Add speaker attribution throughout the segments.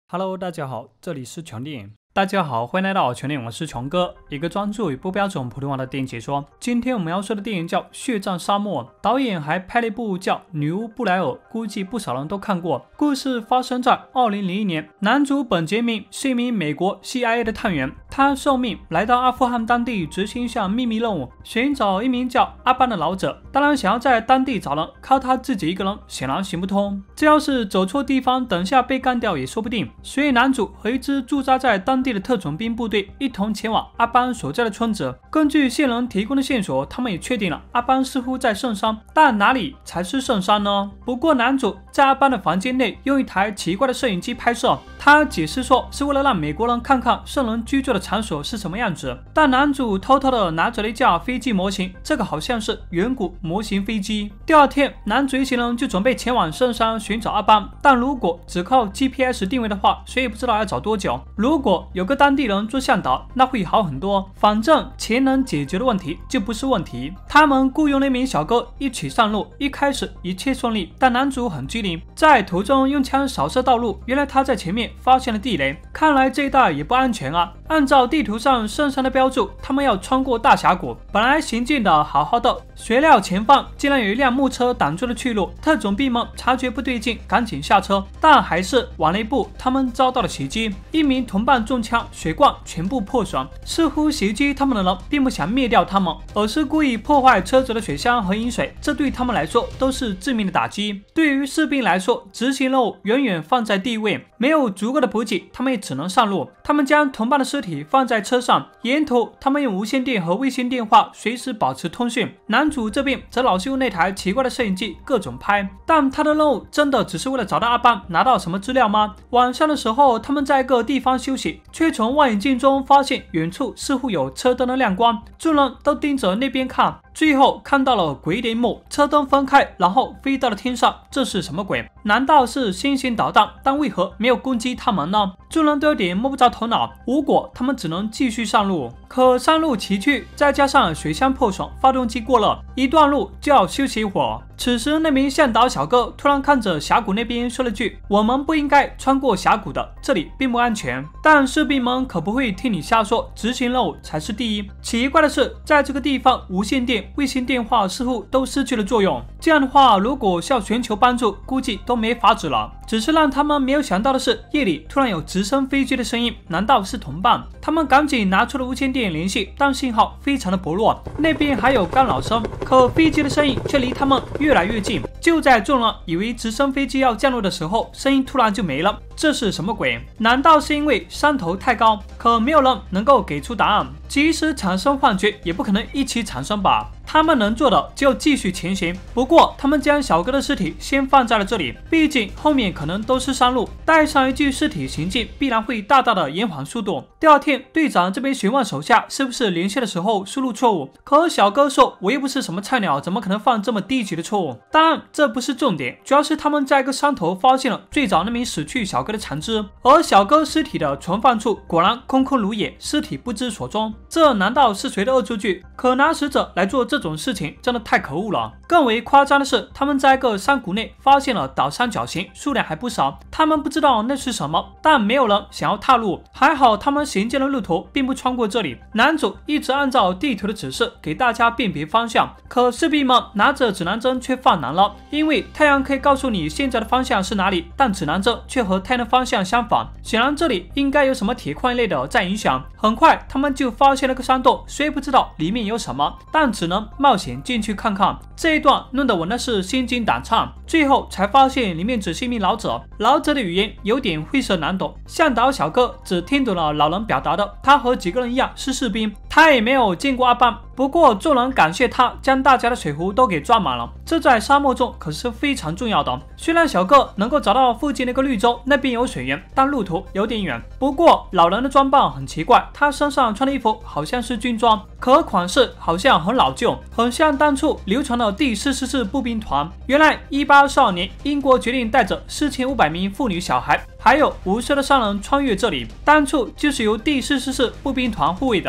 Speaker 1: Hello， 大家好，这里是全电影。大家好，欢迎来到全电影，我是全哥，一个专注于不标准普通话的电影解说。今天我们要说的电影叫《血战沙漠》，导演还拍了一部叫《女巫布莱尔》，估计不少人都看过。故事发生在2001年，男主本杰明是一名美国 CIA 的探员，他受命来到阿富汗当地执行一项秘密任务，寻找一名叫阿班的老者。当然，想要在当地找人，靠他自己一个人显然行不通。这要是走错地方，等下被干掉也说不定。所以男主和一支驻扎在当地的特种兵部队一同前往阿班所在的村子。根据线人提供的线索，他们也确定了阿班似乎在圣山，但哪里才是圣山呢？不过男主在阿班的房间内用一台奇怪的摄影机拍摄，他解释说是为了让美国人看看圣人居住的场所是什么样子。但男主偷偷的拿着了一架飞机模型，这个好像是远古模型飞机。第二天，男主一行人就准备前往圣山寻找阿班，但如果只靠 GPS 定位的话，谁也不知道要找多久。如果有个当地人做向导，那会好很多，反正钱能解决的问题就不是问题。他们雇佣了一名小哥一起上路，一开始一切顺利，但男主很机灵，在途中用枪扫射道路，原来他在前面发现了地雷，看来这一带也不安全啊。按照地图上圣山的标注，他们要穿过大峡谷，本来行进的好好的，谁料前方竟然有一辆木车挡住了去路。特种兵们察觉不对劲，赶紧下车，但还是晚了一步，他们遭到了袭击，一名同伴中枪，血罐全部破损。似乎袭击他们的人并不想灭掉他们，而是故意破坏车子的水箱和饮水，这对他们来说都是致命的打击。对于士兵来说，执行任务远远放在第一位，没有足够的补给，他们也只能上路。他们将同伴的尸体放在车上，沿途他们用无线电和卫星电话随时保持通讯。男主这边则老是用那台奇怪的摄影机各种拍，但他的任务真的只是为了找到阿班，拿到什么资料吗？晚上的时候，他们在一个地方休息，却从望远镜中发现远处似乎有车灯的亮光，众人都盯着那边看。最后看到了诡异的一幕，车灯分开，然后飞到了天上，这是什么鬼？难道是新型导弹？但为何没有攻击他们呢？众人都有点摸不着头脑，无果他们只能继续上路。可山路崎岖，再加上水箱破损，发动机过热，一段路就要休息一会儿。此时那名向导小哥突然看着峡谷那边说了句：“我们不应该穿过峡谷的，这里并不安全。”但士兵们可不会听你瞎说，执行任务才是第一。奇怪的是，在这个地方无线电、卫星电话似乎都失去了作用，这样的话如果需要寻求帮助，估计都没法子了。只是让他们没有想到的是，夜里突然有直升飞机的声音，难道是同伴？他们赶紧拿出了无线电联系，但信号非常的薄弱，那边还有干扰声，可飞机的声音却离他们越来越近。就在众人以为直升飞机要降落的时候，声音突然就没了，这是什么鬼？难道是因为山头太高？可没有人能够给出答案，即使产生幻觉也不可能一起产生吧。他们能做的只有继续前行。不过他们将小哥的尸体先放在了这里，毕竟后面可能都是山路，带上一具尸体行进必然会大大的延缓速度。第二天，队长这边询问手下是不是连线的时候输入错误，可小哥说我又不是什么菜鸟，怎么可能犯这么低级的错误？当然这不是重点，主要是他们在一个山头发现了最早那名死去小哥的残肢，而小哥尸体的存放处果然空空如也，尸体不知所踪。这难道是谁的恶作剧？可拿死者来做这种事情真的太可恶了。更为夸张的是，他们在一个山谷内发现了倒三角形，数量还不少。他们不知道那是什么，但没有人想要踏入。还好他们行进的路途并不穿过这里。男主一直按照地图的指示给大家辨别方向，可士兵们拿着指南针却犯难了，因为太阳可以告诉你现在的方向是哪里，但指南针却和太阳的方向相反。显然这里应该有什么铁矿类的在影响。很快他们就发现了个山洞，虽不知道里面有什么，但只能冒险进去看看。这一段弄得我那是心惊胆颤，最后才发现里面只是一名老者，老者的语言有点晦涩难懂。向导小哥只听懂了老人表达的，他和几个人一样是士兵，他也没有见过阿班。不过众人感谢他将大家的水壶都给装满了，这在沙漠中可是非常重要的。虽然小哥能够找到附近那个绿洲，那边有水源，但路途有点远。不过老人的装扮很奇怪，他身上穿的衣服好像是军装，可款式好像很老旧，很像当初流传的第44步兵团。原来1842年，英国决定带着4500名妇女小孩还有无数的商人穿越这里，当初就是由第44步兵团护卫的。一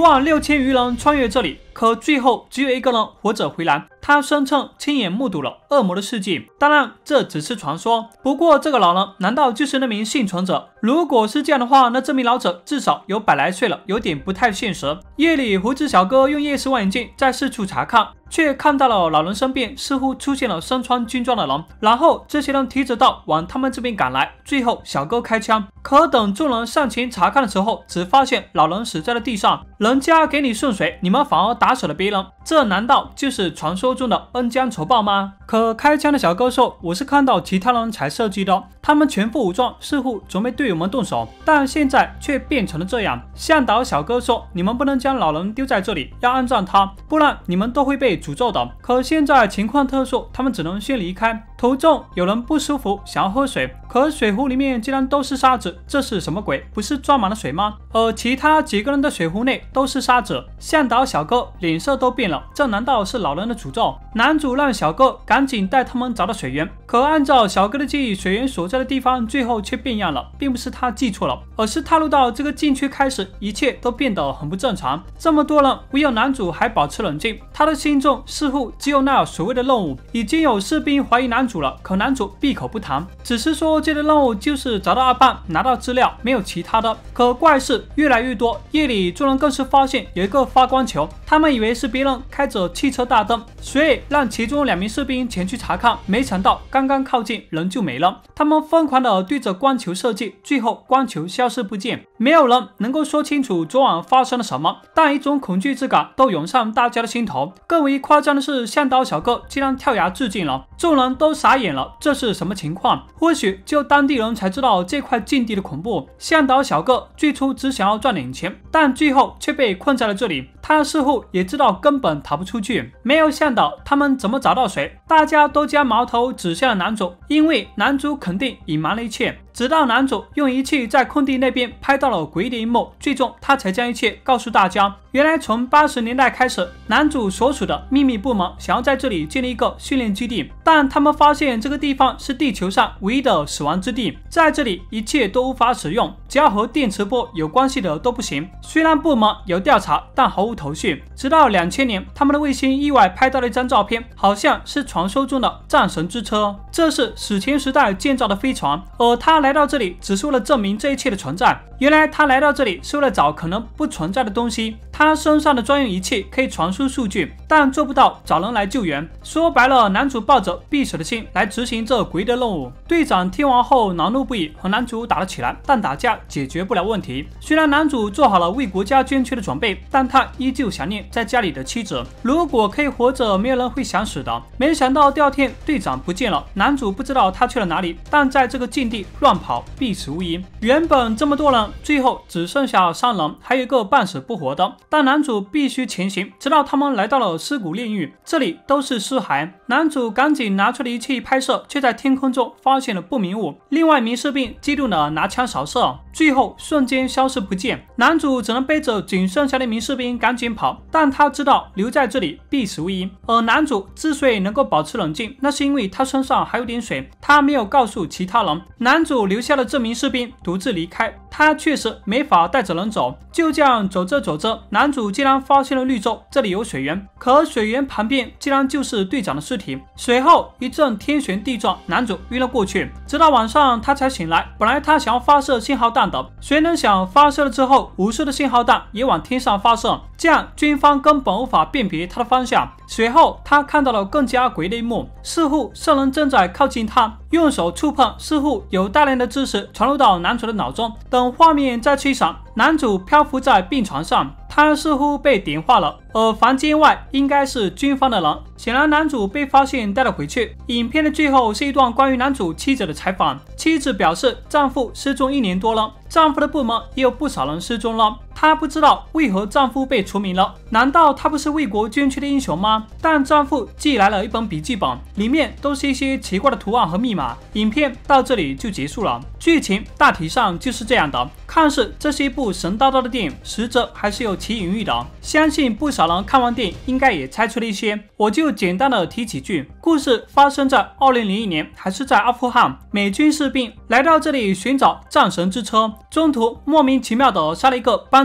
Speaker 1: 16000余人穿越这里，可最后只有一个人活着回来。他声称亲眼目睹了恶魔的事迹，当然这只是传说。不过这个老人难道就是那名幸存者？如果是这样的话，那这名老者至少有100来岁了，有点不太现实。夜里，胡子小哥用夜视望远镜在四处查看，却看到了老人身边似乎出现了身穿军装的人，然后这些人提着刀往他们这边赶来。最后小哥开枪，可等众人上前查看的时候，只发现老人死在了地上。人家给你顺水，你们反而打死了别人，这难道就是传说中的恩将仇报吗？可开枪的小哥说，我是看到其他人才射击的，他们全副武装，似乎准备对我们动手，但现在却变成了这样。向导小哥说，你们不能将老人丢在这里，要安葬他，不然你们都会被诅咒的。可现在情况特殊，他们只能先离开。途中有人不舒服，想要喝水，可水壶里面竟然都是沙子，这是什么鬼？不是装满了水吗？而其他几个人的水壶内都是沙子。向导小哥脸色都变了，这难道是老人的诅咒？男主让小哥赶紧带他们找到水源，可按照小哥的记忆，水源所在的地方最后却变样了，并不是他记错了，而是踏入到这个禁区开始，一切都变得很不正常。这么多人，唯有男主还保持冷静，他的心中似乎只有那所谓的任务。已经有士兵怀疑男主了，可男主闭口不谈，只是说这个任务就是找到阿胖，拿到资料，没有其他的。可怪事越来越多，夜里众人更是发现有一个发光球，他们以为是别人开着汽车大灯，所以让其中2名士兵前去查看，没想到刚刚靠近人就没了。他们疯狂地对着光球射击，最后光球消失不见。没有人能够说清楚昨晚发生了什么，但一种恐惧之感都涌上大家的心头。更为夸张的是，向导小哥竟然跳崖自尽了，众人都傻眼了，这是什么情况？或许只有当地人才知道这块禁地的恐怖。向导小哥最初只想要赚点钱，但最后却被困在了这里。他似乎也知道根本逃不出去，没有向导，他们怎么找到水？大家都将矛头指向了男主，因为男主肯定隐瞒了一切。直到男主用仪器在空地那边拍到了诡异的一幕，最终他才将一切告诉大家。原来从80年代开始，男主所属的秘密部门想要在这里建立一个训练基地，但他们发现这个地方是地球上唯一的死亡之地，在这里一切都无法使用，只要和电磁波有关系的都不行。虽然部门有调查，但毫无头绪。直到2000年，他们的卫星意外拍到了一张照片，好像是传说中的战神之车，这是史前时代建造的飞船，而他来到这里只是为了证明这一切的存在。原来他来到这里是为了找可能不存在的东西。他身上的专用仪器可以传输数据，但做不到找人来救援。说白了，男主抱着必死的心来执行这诡异的任务。队长听完后恼怒不已，和男主打了起来，但打架解决不了问题。虽然男主做好了为国家捐躯的准备，但他依旧想念在家里的妻子。如果可以活着，没有人会想死的。没想到第二天队长不见了，男主不知道他去了哪里，但在这个禁地乱跑必死无疑。原本这么多人，最后只剩下3人，还有一个半死不活的。但男主必须前行，直到他们来到了尸骨炼狱，这里都是尸骸。男主赶紧拿出了仪器拍摄，却在天空中发现了不明物。另外一名士兵激动地拿枪扫射，最后瞬间消失不见。男主只能背着仅剩下的一名士兵赶紧跑，但他知道留在这里必死无疑。而男主之所以能够保持冷静，那是因为他身上还有点水，他没有告诉其他人。男主留下了这名士兵独自离开，他确实没法带着人走。就这样走着走着，男主竟然发现了绿洲，这里有水源，可水源旁边竟然就是队长的尸体。随后一阵天旋地转，男主晕了过去，直到晚上他才醒来。本来他想要发射信号弹的，谁能想发射了之后，无数的信号弹也往天上发射，这样军方根本无法辨别他的方向。随后他看到了更加诡异的一幕，似乎圣人正在靠近他，用手触碰，似乎有大量的知识传入到男主的脑中。等画面再次一闪，男主漂浮在病床上，他似乎被点化了，而房间外应该是军方的人。显然男主被发现带了回去。影片的最后是一段关于男主妻子的采访，妻子表示丈夫失踪1年多了，丈夫的部门也有不少人失踪了，她不知道为何丈夫被除名了，难道他不是为国捐躯的英雄吗？但丈夫寄来了一本笔记本，里面都是一些奇怪的图案和密码。影片到这里就结束了，剧情大体上就是这样的。看似这是一部神叨叨的电影，实则还是有其隐喻的。相信不少人看完电影应该也猜出了一些，我就简单的提几句。故事发生在2001年，还是在阿富汗，美军士兵来到这里寻找战神之车，中途莫名其妙的杀了一个帮助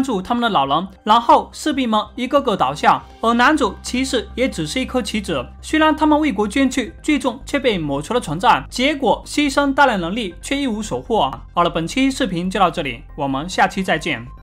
Speaker 1: 住他们的老人，然后士兵们一个个倒下，而男主其实也只是一颗棋子，虽然他们为国捐躯，最终却被抹除了存在，结果牺牲大量人力却一无所获。好了，本期视频就到这里，我们下期再见。